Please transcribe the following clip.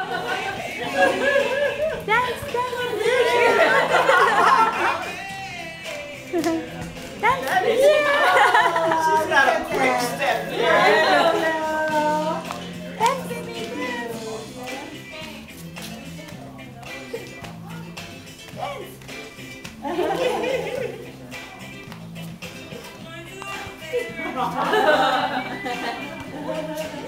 Dance, dance. Dance. She's got a quick step here. Dance, baby, dance. Dance.